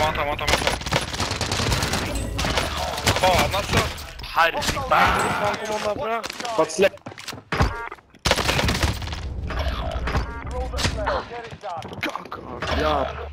Ta meg. Faen, altså. Herregud. Hvor faen kom han derfra? Fuck, slepp. Ja.